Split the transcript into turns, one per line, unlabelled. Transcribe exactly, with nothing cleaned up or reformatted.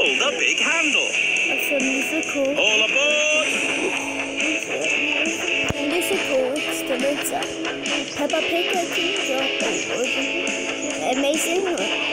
pull the big handle.
That's a musical.
All aboard!
Musical extravaganza. Peppa Pig and Ginger. Amazing.